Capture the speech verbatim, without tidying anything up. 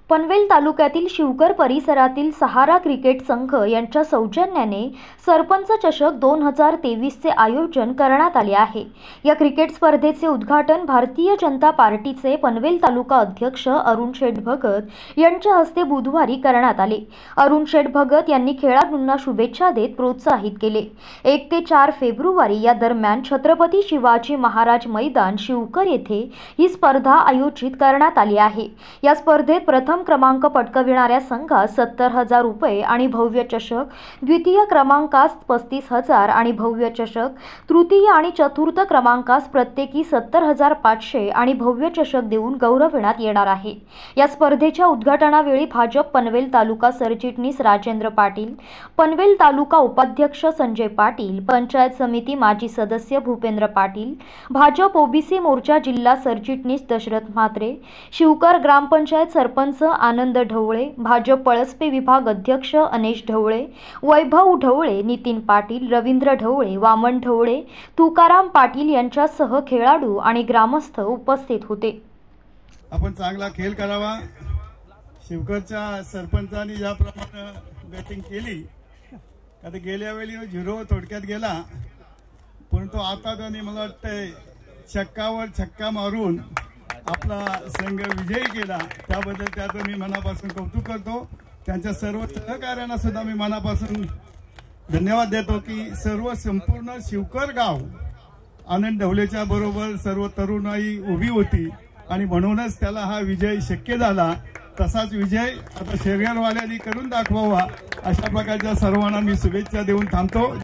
पनवेल तालुक्यातील शिवकर परिसरातील सहारा क्रिकेट संघ यांच्या सौजन्याने सरपंच चषक दोन हजार तेवीस चे आयोजन करण्यात आले आहे। या क्रिकेट स्पर्धेचे उद्घाटन भारतीय जनता पार्टीचे पनवेल तालुका अध्यक्ष अरुण शेठ भगत यांच्या हस्ते बुधवारी करण्यात आले। अरुण शेठ भगत यांनी खेळाडूंना शुभेच्छा देत प्रोत्साहित केले। एक ते चार फेब्रुवारी या दरम्यान छत्रपती शिवाजी महाराज मैदान शिवकर येथे ही स्पर्धा आयोजित करण्यात आली आहे। या स्पर्धेत प्रथम क्रमांक पटकाविणाऱ्या संघास सत्तर हजार रुपये आणि भव्य चषक, द्वितीय क्रमांकास पस्तीस हजार आणि भव्य चषक, तृतीय आणि चतुर्थ क्रमांकास प्रत्येकी सत्तर हजार पाचशे आणि भव्य चषक देऊन गौरविण्यात येणार आहे। या स्पर्धेच्या उद्घाटनावेळी भाजप पनवेल तालुका सरचिटणीस राजेंद्र पाटील, पनवेल तालुका उपाध्यक्ष संजय पाटील, पंचायत समिती माजी सदस्य भूपेंद्र पाटील, भाजप ओबीसी मोर्चा जिल्हा सरचिटणीस दशरथ म्हात्रे, शिवकर ग्रामपंचायत सरपंच आनंद ढवळे, भाजप पळसपे विभाग अध्यक्ष अनेश ढवळे, वैभव ढवळे, नितीन पाटील, रवींद्र ढवळे, वामन ढवळे, तुकाराम पाटील यांच्यासह खेळाडू आणि ग्रामस्थ उपस्थित होते। आपण चांगला खेळ करावा। शिवकरच्या सरपंचांनी ज्याप्रमाणे बॅटिंग केली, आता गेल्या वेळी झिरो थोडक्यात गेला, परंतु आता त्यांनी मला वाटतंय छक्कावर छक्का मारून आपला संघ विजयी केला। त्याबद्दल त्याचं मी मनापासून कौतुक करतो। त्यांच्या सर्व सहकार्यांना सुद्धा मी मनापासून धन्यवाद देतो की सर्व संपूर्ण शिवकर गाव आनंद ढवलेच्या बरोबर सर्व तरुणाई उभी होती आणि म्हणूनच त्याला हा विजय शक्य झाला। तसाच विजय आता शर्यतवाल्यांनी करून दाखवावा, अशा प्रकारच्या सर्वांना मी शुभेच्छा देऊन थांबतो।